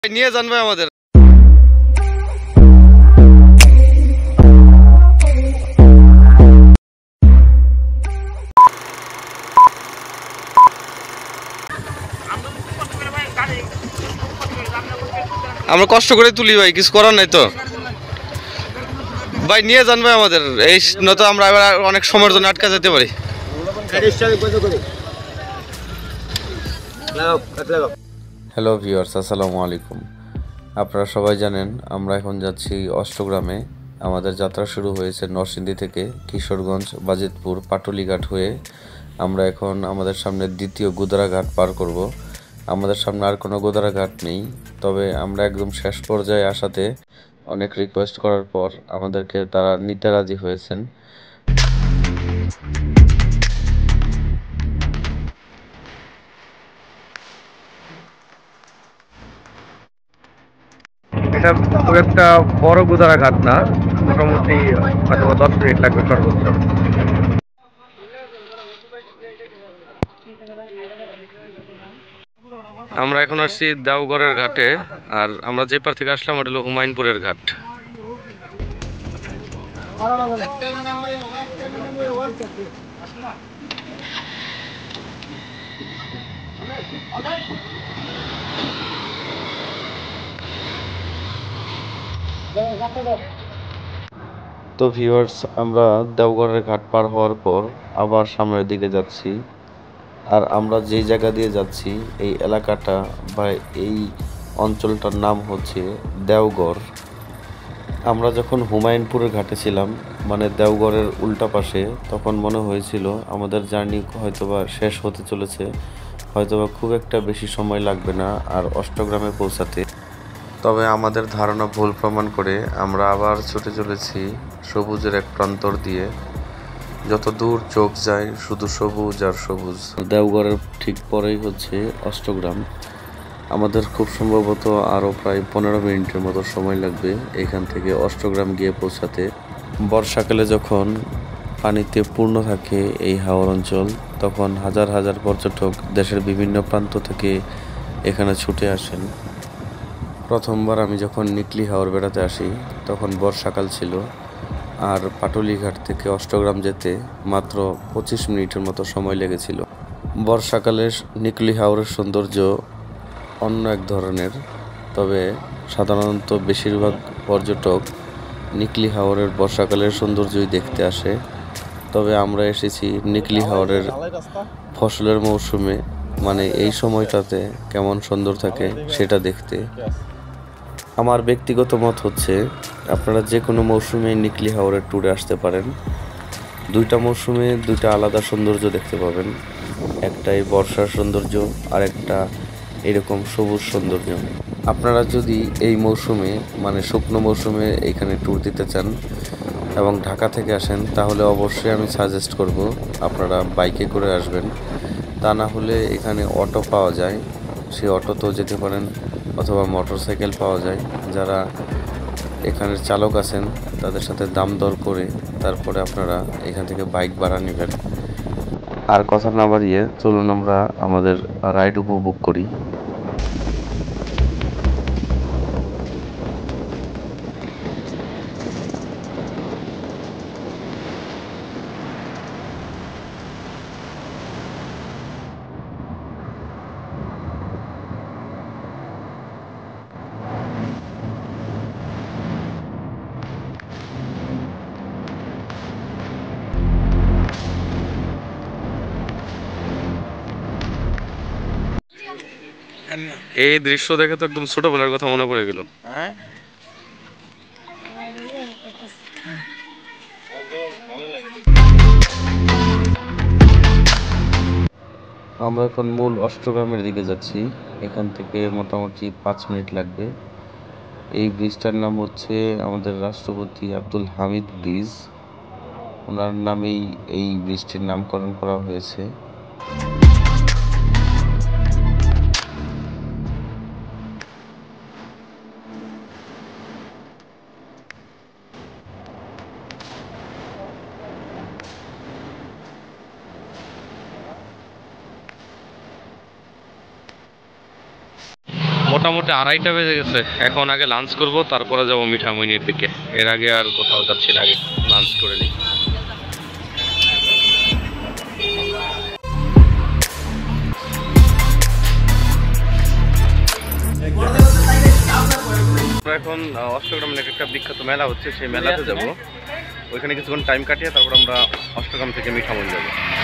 নিয়ে জানবে আমাদের। আমরা কষ্ট করে তুলি ভাই, কিছু করার নাই তো ভাই, নিয়ে জানবে আমাদের। এই নয়তো আমরা এবার অনেক সময়ের জন্য আটকা যেতে পারি। হ্যালো ভিউয়ার্স, আসসালামু আলাইকুম। আপনারা সবাই জানেন আমরা এখন যাচ্ছি অষ্টগ্রামে। আমাদের যাত্রা শুরু হয়েছে নরসিংদী থেকে, কিশোরগঞ্জ, বাজিতপুর, পাটুলিঘাট হয়ে আমরা এখন আমাদের সামনে দ্বিতীয় গুদারাঘাট পার করব। আমাদের সামনে আর কোনো গুদারাঘাট নেই, তবে আমরা একদম শেষ পর্যায়ে আসাতে অনেক রিকোয়েস্ট করার পর আমাদেরকে তারা নিতে রাজি হয়েছেন। এটা খুব একটা বড় গুদারাঘাট না, মোটামুটি হয়তো 10 মিনিট লাগবে সর্বোচ্চ। আমরা এখন আসছি দেওঘরের ঘাটে, আর আমরা যে পার থেকে আসলাম ওটা হলো হুমায়ুনপুরের ঘাট। তো ভিউয়ার্স, আমরা দেওঘরের ঘাট পার হওয়ার পর আবার সামনের দিকে যাচ্ছি। আর আমরা যেই জায়গা দিয়ে যাচ্ছি এই এলাকাটা বা এই অঞ্চলটার নাম হচ্ছে দেওঘর। আমরা যখন হুমায়ুনপুরের ঘাটে ছিলাম, মানে দেওঘরের উল্টা পাশে, তখন মনে হয়েছিল আমাদের জার্নি হয়তোবা শেষ হতে চলেছে, হয়তোবা খুব একটা বেশি সময় লাগবে না আর অষ্টগ্রামে পৌঁছাতে। তবে আমাদের ধারণা ভুল প্রমাণ করে আমরা আবার ছুটে চলেছি সবুজের এক প্রান্তর দিয়ে। যত দূর চোখ যায় শুধু সবুজ আর সবুজ। দেওঘরের ঠিক পরেই হচ্ছে অষ্টগ্রাম। আমাদের খুব সম্ভবত আরও প্রায় 15 মিনিটের মতো সময় লাগবে এখান থেকে অষ্টগ্রাম গিয়ে পৌঁছাতে। বর্ষাকালে যখন পানিতে পূর্ণ থাকে এই হাওর অঞ্চল, তখন হাজার হাজার পর্যটক দেশের বিভিন্ন প্রান্ত থেকে এখানে ছুটে আসেন। প্রথমবার আমি যখন নিকলি হাওর বেড়াতে আসি তখন বর্ষাকাল ছিল, আর পাটুলিঘাট থেকে অষ্টগ্রাম যেতে মাত্র 25 মিনিটের মতো সময় লেগেছিল। বর্ষাকালে নিকলি হাওরের সৌন্দর্য অন্য এক ধরনের, তবে সাধারণত বেশিরভাগ পর্যটক নিকলি হাওরের বর্ষাকালের সৌন্দর্যই দেখতে আসে। তবে আমরা এসেছি নিকলি হাওরের ফসলের মৌসুমে, মানে এই সময়টাতে কেমন সুন্দর থাকে সেটা দেখতে। আমার ব্যক্তিগত মত হচ্ছে আপনারা যে কোনো মৌসুমে নিকলি হাওরের ট্যুরে আসতে পারেন। দুইটা মৌসুমে দুইটা আলাদা সৌন্দর্য দেখতে পাবেন, একটা এই বর্ষার সৌন্দর্য আর একটা এরকম সবুজ সৌন্দর্য। আপনারা যদি এই মৌসুমে মানে শুকনো মৌসুমে এখানে ট্যুর দিতে চান এবং ঢাকা থেকে আসেন, তাহলে অবশ্যই আমি সাজেস্ট করব আপনারা বাইকে করে আসবেন। তা না হলে এখানে অটো পাওয়া যায়, সেই অটোতেও যেতে পারেন, অথবা মোটরসাইকেল পাওয়া যায়। যারা এখানের চালক আছেন তাদের সাথে দাম দর করে তারপরে আপনারা এখান থেকে বাইক ভাড়া নেবেন। আর কথা না বাড়িয়ে চলুন আমরা আমাদের রাইড উপভোগ করি। এই দৃশ্য দেখে তো একদম ছোটবেলার কথা মনে পড়ে গেল। আমরা এখন মূল অষ্টগ্রামের দিকে যাচ্ছি। এখান থেকে মোটামুটি 5 মিনিট লাগবে। এই ব্রিজটার নাম হচ্ছে আমাদের রাষ্ট্রপতি আব্দুল হামিদ ব্রিজ। ওনার নামেই এই ব্রিজটির নামকরণ করা হয়েছে। মোটামুটি 2:30 বেজে গেছে। এখন আগে লাঞ্চ করব, তারপরে যাব মিঠামইনির দিকে। এর আগে আর কোথাও যাচ্ছি না, আগে লাঞ্চ করে নিই। আমরা এখন অষ্টগ্রামের একটা বিখ্যাত মেলা হচ্ছে, সেই মেলাতে যাব। ওইখানে কিছুক্ষণ টাইম কাটিয়ে তারপর আমরা অষ্টগ্রাম থেকে মিঠামইন যাব।